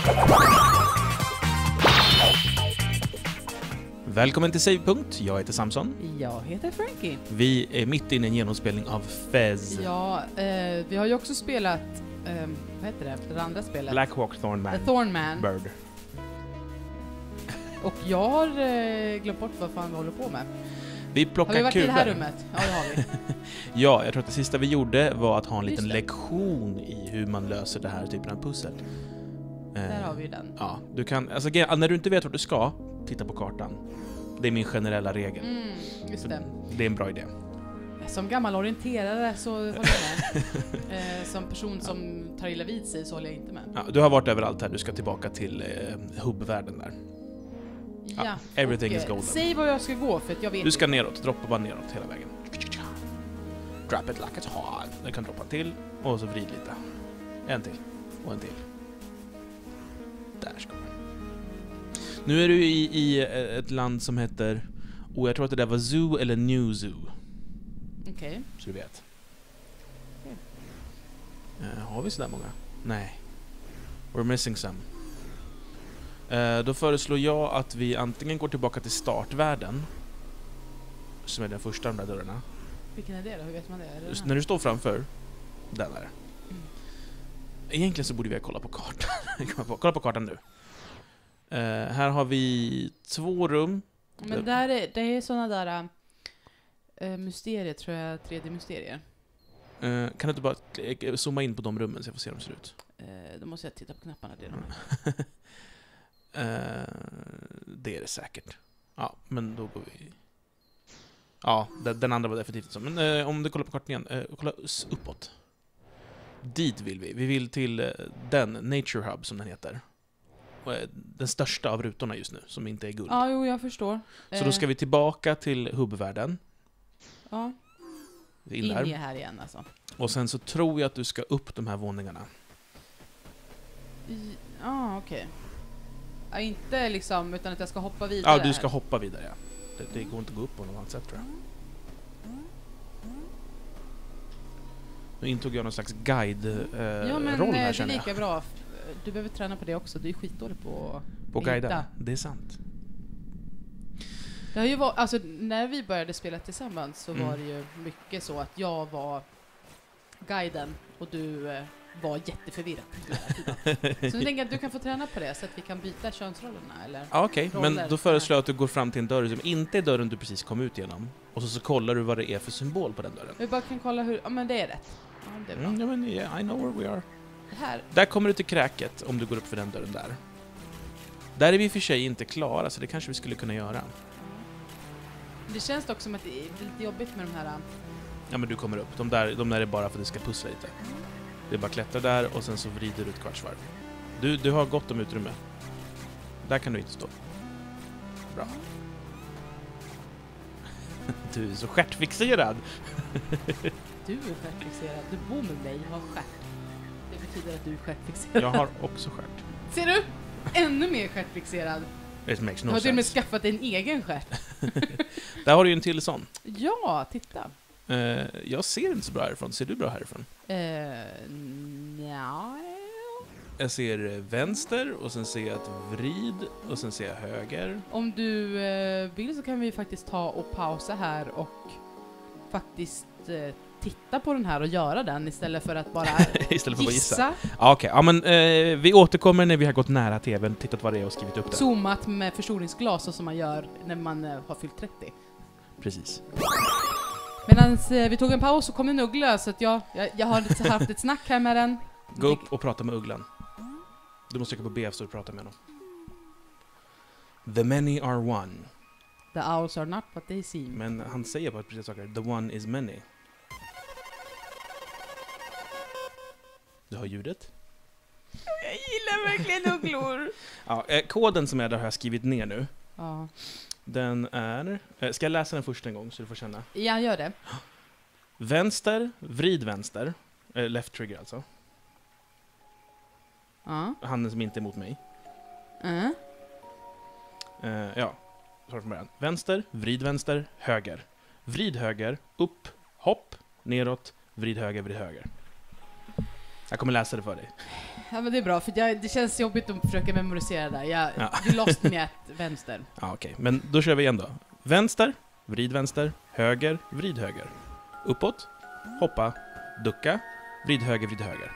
Välkommen till Savepunkt. Jag heter Samson. Jag heter Frankie. Vi är mitt inne i en genomspelning av Fez. Ja, vi har ju också spelat, vad heter det andra spelet? Black Hawk Thornman. The Thornman. Bird. Och jag har glömt bort vad fan vi håller på med. Vi plockar har vi varit kuber. i det här rummet? Ja, det har vi. Ja, jag tror att det sista vi gjorde var att ha en liten Just det. lektion i hur man löser det här typen av pussel. Där har vi ju den. Ja, du kan, alltså, när du inte vet vart du ska, titta på kartan. Det är min generella regel. Just det. Det är en bra idé. Som gammal orienterare så håller jag med. Som person som tar illa vid sig så håller jag inte med. Ja, du har varit överallt här, du ska tillbaka till hubbvärlden där. Ja, everything och, is golden. säg var jag ska gå för att jag vet Du ska inte. neråt, droppa bara neråt hela vägen. Drop it like it's hot. Du kan droppa till och så vrid lite. En till och en till. Där ska man. Nu är du i ett land som heter, jag tror att det där var Zoo eller New Zoo. Okej. Så du vet. Har vi sådär många? Nej. We're missing some. Då föreslår jag att vi antingen går tillbaka till startvärlden, som är den första av de där dörrarna. Vilken är det då? Hur vet man det? Är det Just när du står framför den där. Egentligen så borde vi kolla på kartan. Kolla på kartan nu. Här har vi 2 rum. Men det är såna där mysterier, tror jag, 3D-mysterier. Kan du inte bara zooma in på de rummen så jag får se hur de ser ut? Då måste jag titta på knapparna. Det är det säkert. Ja, men då går vi... Ja, den andra var definitivt så. Men om du kollar på kartan igen, kolla uppåt. Dit vill vi. Vi vill till den, Nature Hub som den heter. Den största av rutorna just nu, som inte är guld. Ja, jo, jag förstår. Så då ska vi tillbaka till hubbvärlden. Ja. In In där. i här igen alltså. Och sen så tror jag att du ska upp de här våningarna. Ja, okej. Ja, inte liksom, utan att jag ska hoppa vidare. Ja, du ska hoppa vidare, ja. Det går inte att gå upp på något annat sätt, tror jag. Nu intog jag någon slags guide-roll ja, men här, det är känner jag. lika bra. Du behöver träna på det också. Du är skitdålig på guida. hitta. Det är sant. Det har ju varit, alltså, när vi började spela tillsammans så var det ju mycket så att jag var guiden och du var jätteförvirrad hela tiden. Så nu tänker jag att du kan få träna på det så att vi kan byta könsrollerna, eller? Ja, okej. Men roller. då föreslår jag att du går fram till en dörr som inte är dörren du precis kom ut genom. Och så kollar du vad det är för symbol på den dörren. Vi bara kan kolla hur... Ja, men det är rätt. Ja, det är bra. Ja, men yeah, I know where we are. Här. Där kommer du till kräket om du går upp för den dörren där. Där är vi i och för sig inte klara, så det kanske vi skulle kunna göra. Det känns dock som att det är lite jobbigt med de här... Ja, men du kommer upp. De där är bara för att du ska pussla lite. Det är bara att klättra där och sen så vrider du ett kvartsvarv. Du har gott om utrymme. Där kan du inte stå. Bra. Du är så stjärtfixerad. Du är stjärtfixerad. Du bor med mig och har stjärt. Det betyder att du är stjärtfixerad. Jag har också stjärt. Ser du? Ännu mer stjärtfixerad. It makes Du no har till och med sense. skaffat en egen stjärt. Där har du ju en till sån. Ja, titta. Jag ser inte så bra härifrån. Ser du bra härifrån? Nja. Jag ser vänster och sen ser jag ett vrid och sen ser jag höger. Om du vill så kan vi faktiskt ta och pausa här och faktiskt titta på den här och göra den istället för att bara Istället för att gissa. bara gissa. Ja, okej. Ja, men vi återkommer när vi har gått nära tvn, tittat vad det är och skrivit upp det. Zoomat med förstoringsglas och som man gör när man har fyllt 30. Precis. Medan vi tog en paus så kom en uggla så att jag har haft ett snack här med den. Gå upp och prata med ugglan. Du måste trycka på B så du pratar med honom. The many are one. The owls are not what they seem. Men han säger bara precis saker. The one is many. Du har ljudet. Jag gillar verkligen ugglor. Ja, koden som är där har jag skrivit ner nu. Ja. Den är... ska jag läsa den först en gång så du får känna? Ja, gör det. Vänster, vrid vänster. Left trigger alltså. Ja. Han som inte är mot mig. Ja, så från början. Vänster, vrid vänster, höger. Vrid höger, upp, hopp, neråt, vrid höger, vrid höger. Jag kommer läsa det för dig. Ja, men det är bra, för det känns jobbigt att försöka memorisera det. Ja. Du lost me at vänster. Ja, okej. Men då kör vi igen då. Vänster, vrid vänster, höger, vrid höger. Uppåt, hoppa, ducka, vrid höger, vrid höger.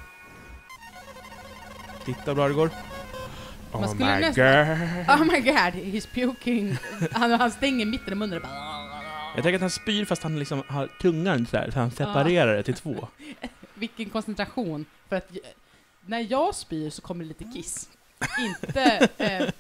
Titta bra det går. Man Oh skulle my nästan- god. Oh my god, he's puking. Han stänger mitten i munnen och bara... Jag tänker att han spyr fast han liksom har tungan så här, så han separerar det till två. Vilken koncentration. För att när jag spyr så kommer det lite kiss. Inte,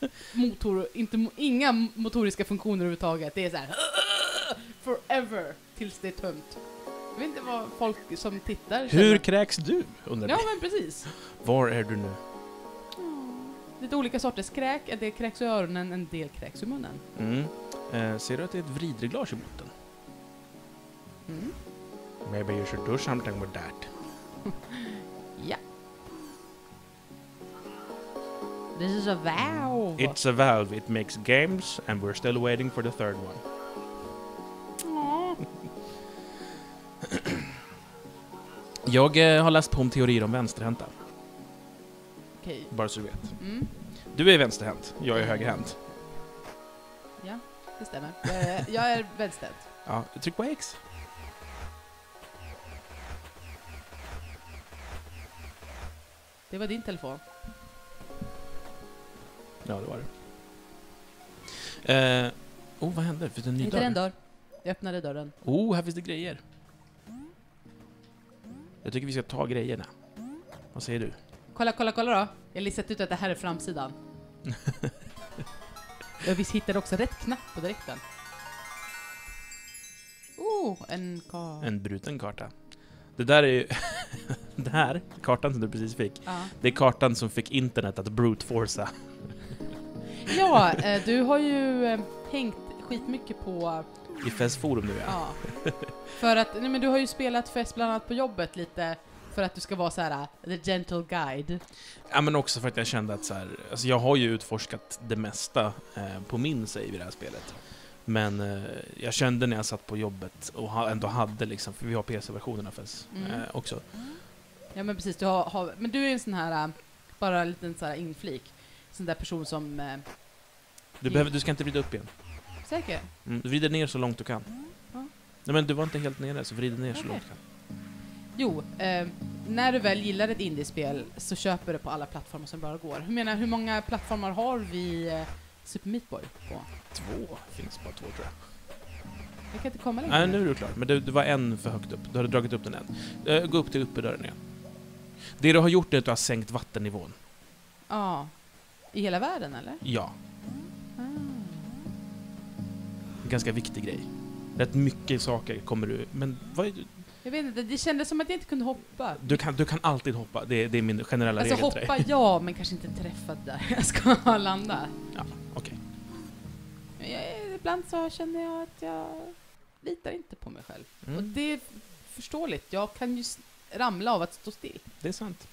inga motoriska funktioner överhuvudtaget. Det är så här forever tills det är tömt. Jag vet inte vad folk som tittar känner. Hur kräks du? Undrar Ja, vi. men precis. Var är du nu? Lite olika sorters kräk. En del kräks i öronen, en del kräks i munnen. Ser du att det är ett vridreglage i botten? Mm. Maybe you should do something with that. Ja. This is a valve. It's a valve. It makes games and we're still waiting for the third one. Jag har läst på om teorier om vänsterhänta. Okej. Bara så du vet. Mm. Du är vänsterhänt, jag är högerhänt. Ja, det stämmer. Jag är vänsterhänt. Ja, tryck på X. Det var din telefon. Ja, det var det. Vad hände? Finns det en ny Hittade en dörr? dörr. Jag öppnade dörren. Här finns det grejer. Jag tycker vi ska ta grejerna. Vad säger du? Kolla då. Jag har listat ut att det här är framsidan. Jag visst hittade också rätt knapp på direkten. En bruten karta. Det där är ju... det här, kartan som du precis fick. Ja. Det är kartan som fick internet att brute forca. Ja, du har ju hängt skitmycket på... I FES forum nu, ja. Ja. För att, nej, men du har ju spelat FES bland annat på jobbet lite för att du ska vara så här the gentle guide. Ja, men också för att jag kände att så här, alltså jag har ju utforskat det mesta på min save i det här spelet. Men jag kände när jag satt på jobbet och ändå hade liksom, för vi har PC-versionen av FES också. Ja, men precis, men du är en sån här bara en liten så här inflik. Sån där person som Du ska inte vrida upp igen. säker. Du vrider ner så långt du kan. Ja. Nej, men du var inte helt nere, så vrider ner så Okej. långt du kan. Jo, när du väl gillar ett indiespel så köper du på alla plattformar som bara går. Hur många plattformar har vi Super Meat Boy på? 2 finns bara 2, tror jag. Jag kan inte komma längre. Nej, nu är du klar. Men det var en för högt upp. Du hade dragit upp den än. Gå upp till uppedörren igen. Det du har gjort är att du har sänkt vattennivån. Ja. I hela världen, eller? Ja. Ah. En ganska viktig grej. Rätt mycket saker kommer du... Men vad är du? Jag vet inte, det kändes som att jag inte kunde hoppa. Du kan alltid hoppa. Det är min generella Alltså regel till dig. hoppa, ja, men kanske inte träffa där jag ska landa. Ja, okej. Men ibland så känner jag att jag litar inte på mig själv. Och det är förståeligt. Jag kan ju ramla av att stå still. Det är sant.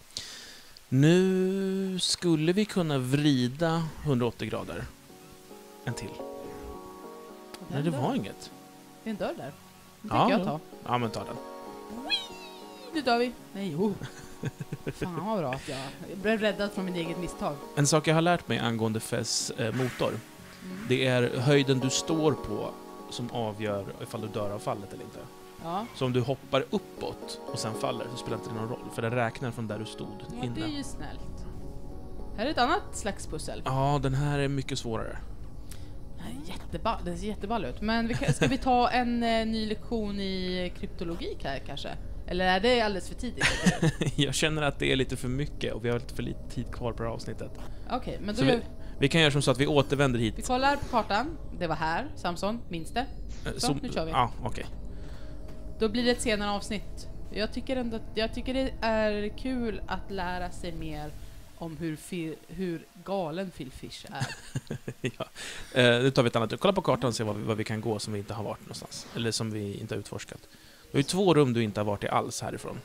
Nu skulle vi kunna vrida 180 grader. En till. Nej, det var inget. Det är en dörr där. Den Ja, tänker jag ta. Ja, men ta den. Nu dör vi. Nej, Fan vad bra att jag blev räddad från min eget misstag. En sak jag har lärt mig angående FES motor, det är höjden du står på som avgör ifall du dör av fallet eller inte. Ja. Så om du hoppar uppåt och sen faller så spelar inte det någon roll, för den räknar från där du stod Ja, det är innan. ju snällt. Här är ett annat slags pussel. Ja, den här är mycket svårare. Det ser jätteball ut. Men ska vi ta en ny lektion i kryptologik här kanske? Eller är det alldeles för tidigt? Jag känner att det är lite för mycket och vi har lite för lite tid kvar på det här avsnittet. Okej, men då Så vi kan göra som så att vi återvänder hit. vi kollar på kartan. Det var här, Samson, minns det? Så, nu kör vi. Ja, okej. Då blir det ett senare avsnitt. Jag tycker det är kul att lära sig mer om hur galen Phil Fish är. Ja. Nu tar vi ett annat. Kolla på kartan och se vad vi kan gå som vi inte har varit någonstans. Eller som vi inte har utforskat. Det är 2 rum du inte har varit i alls härifrån.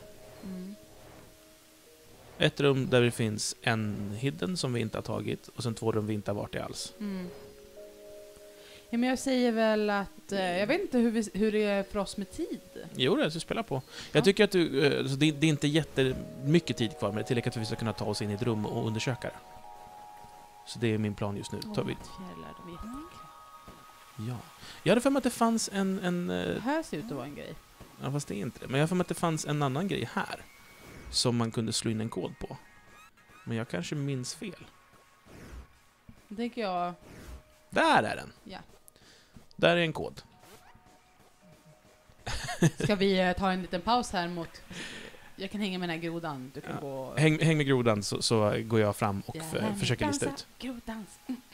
Ett rum där det finns en hidden som vi inte har tagit. Och sen 2 rum vi inte har varit i alls. Ja, men jag säger väl att... jag vet inte hur det är för oss med tid. Jo, det så spela på. Jag tycker att du... alltså det är inte jättemycket tid kvar, men det är tillräckligt för att vi ska kunna ta oss in i ett rum och undersöka det. Så det är min plan just nu. Tar vi... Ja. Jag hade för mig att det fanns en Här ser ut att vara en grej. ja, fast det är inte det. Men jag har för mig att det fanns en annan grej här. Som man kunde slå in en kod på. Men jag kanske minns fel. Då tänker jag... Där är den! Ja. Där är en kod. Ska vi ta en liten paus här mot... Jag kan hänga med den här grodan. Du kan gå... Häng med grodan så går jag fram och försöker lista ut. Grodans.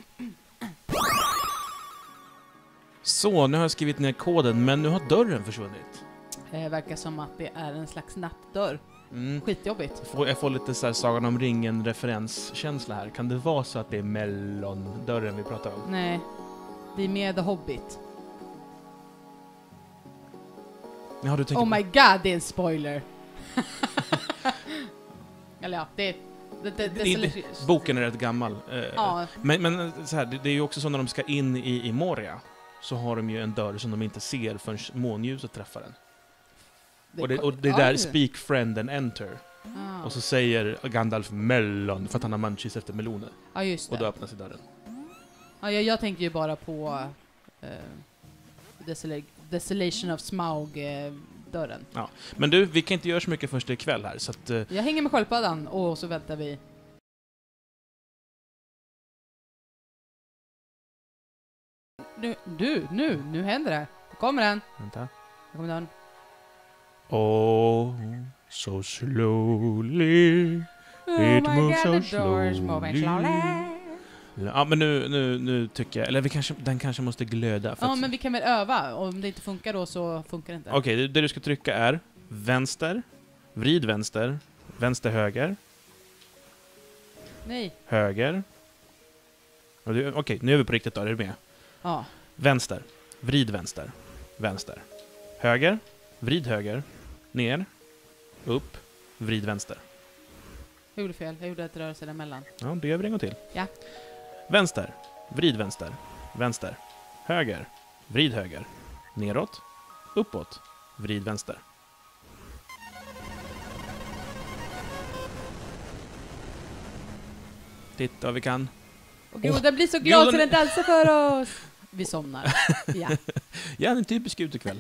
Så, nu har jag skrivit ner koden, men nu har dörren försvunnit. Det verkar som att det är en slags nattdörr. Mm. Skitjobbigt. Jag får lite så här Sagan om ringen-referenskänsla här. Kan det vara så att det är mellondörren vi pratar om? Nej, det är med The Hobbit. Ja, du tänker Oh my god, det är en spoiler. Eller ja, det är... boken är rätt gammal. Ja. Men så här, det är ju också så när de ska in i Moria, så har de ju en dörr som de inte ser förrän månljuset träffar den. Och det är där speak friend and enter. Ah. Och så säger Gandalf mellon för att han har munchies efter meloner. Ja, just det. Och då öppnas dörren. Ja, jag tänker ju bara på Desolation of Smaug-dörren. Ja. Men du, vi kan inte göra så mycket först ikväll här, så att... Jag hänger med sköldpaddan och så väntar vi. Nu händer det. Nu kommer den. Vänta. Nu kommer den. Oh, so slowly. It moves so slowly. Ja, men nu tycker jag... Eller den kanske måste glöda. Ja, men vi kan väl öva. Om det inte funkar då så funkar det inte. Okej, det du ska trycka är vänster, vrid vänster, vänster höger, Nej. höger. Okej, nu är vi på riktigt då, är du med? Ja. Vänster, vrid vänster, vänster. Höger, vrid höger, ner, upp, vrid vänster. Jag gjorde fel. Jag gjorde ett rörelse däremellan. Ja, det gör vi en gång till. Ja. Vänster, vrid vänster, vänster. Höger, vrid höger. Neråt, uppåt, vrid vänster. Titta vad vi kan. Och grodan blir så glad så den dansar för oss. Vi somnar. Ja. Ja, en typisk utekväll.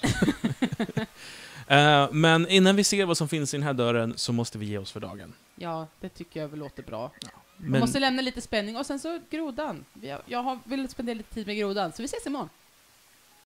Men innan vi ser vad som finns i den här dörren så måste vi ge oss för dagen. Ja, det tycker jag väl låter bra. Ja, Man måste lämna lite spänning och sen så grodan. Jag vill spendera lite tid med grodan, så vi ses imorgon.